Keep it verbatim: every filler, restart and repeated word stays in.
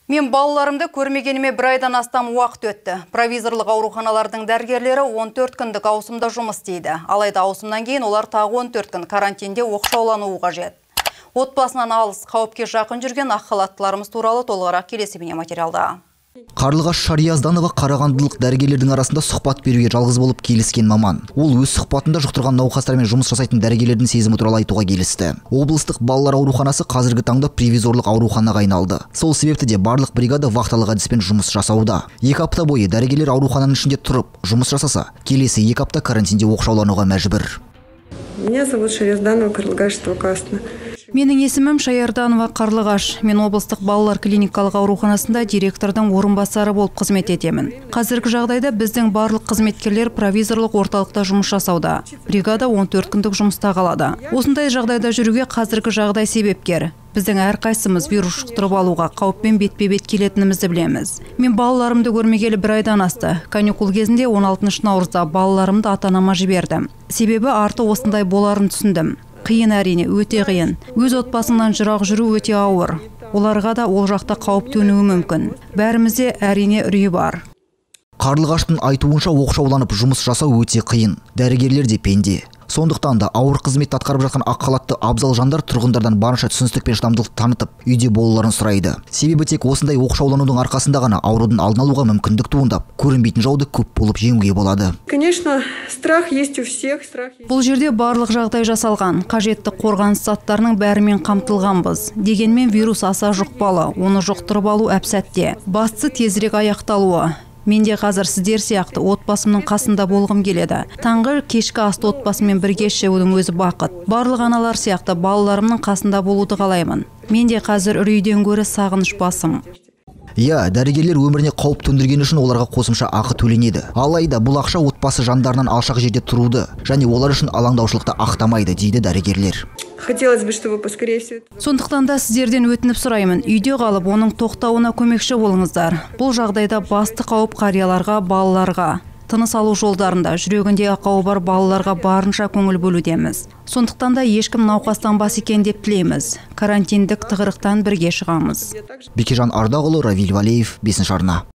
Мен балаларымды көрмегеніме бір айдан астам уақыт өтті. Провизорлық ауруханалардың дәрігерлері он төрт күндік ауысымда жұмыс істейді. Алайда ауысымнан кейін олар тағы он төрт күн карантинде оқшаулануы қажет. Отбасынан алыс, қауіпке жақын жүрген ақ халаттыларымыз туралы толығырақ келесі бейнематериалда. Қарлығаш Шариязданова қарағандылық дәрігерлердің арасында сұхбат беруге жалғыз болып келіскен маман. Ол өз сұхбатында жұқтырған науқастармен жұмыс жасайтын дәрігерлердің сезімі туралы айтуға келісті. Облыстық балалар ауруханасы қазіргі таңда провизорлық ауруханаға айналды. Сол себепті де барлық бригада вахталық әдіспен жұмыс жасауда. Екі апта бойы дәрігерлер аурухананың ішінде тұрып жұмыс жасаса, келесі екі апта карантинде оқшаулануға мәжбүр. Меня зовут Шариязданова Қарлығаш Твакасна. Менің есімім Шаярданова Қарлығаш. Мен облыстық балалар клиникалық ауруханасында директордың орынбасары болып қызмет етемін. Қазіргі жағдайда біздің барлық қызметкерлер провизорлық орталықта жұмыс жасауда. Бригада он төрт күндік жұмыста қалады. Осындай жағдайда жүруге қазіргі жағдай себепкер. Біздің әрқайсымыз вирус жұқтырып алуға қауіппен бетпе-бет келетінімізді білеміз. Мен балаларымды көрмегелі бір айдан асты. Каникул кезінде он алтыншы наурызда балаларымды ата-анама жібердім. Себебі арты осындай боларын түсіндім. Қиын, әрине, өте қиын. Өз отбасыңнан жырақ жүру өте ауыр. Оларға да ол жақта қауіп төнуі мүмкін. Бәрімізде әрине үрей бар. Қарлығаштың айтуынша оқшауланып жұмыс жасау өте қиын. Дәрігерлер де пенде. Сондықтан да ауыр қызметті атқарып жатқан ақ халатты абзал жандар тұрғындардан барынша түсіністік пен шыдамдылық танытып, үйде болуларын сұрайды. Себебі тек осындай оқшауланудың арқасында ғана аурудың алдын алуға мүмкіндік туындап, көрінбейтін жауды көп болып жеңуге болады. Конечно, страх есть у всех, страх есть. Бұл жерде барлық жағдай жасалған, қажетті қорғаныс заттарының бәрімен қамтылғанбыз. Дегенмен вирус аса жұқпалы, оны жұқтырып алу әп-сәтте. Бастысы тезірек аяқталуы. Менде қазір сіздер сияқты отбасымның қасында болғым келеді. Таңғы кешкі асты отбасымен бірге ішудің өзі бақыт. Барлық аналар сияқты балаларымның қасында болуды қалаймын. Менде қазір үрейден гөрі сағыныш басым. Иә, дәрігерлер өміріне қауіп төндіргені үшін оларға қосымша ақы төленеді. Алайда бұл ақша отбасы жандарынан алшақ жерде тұруды және олар үшін алаңдаушылықты ақтамайды, дейді дәрігерлер. Хотелось бы, чтобы поскорее все это. Сондықтан да сіздерден өтініп сұраймын, үйде қалып оның тоқтауына көмекші болыңыздар. Бұл жағдайда басты қауіп қарияларға, балаларға. Тыныс алу жолдарында жүрегінде ақауы бар балаларға барынша көңіл бөлудеміз. Сондықтан да ешкім науқастанбас екен деп тілейміз. Карантиндік тығырықтан бірге шығамыз. Бекежан Ардағұлы, Равиль Валеев, бесінші арна.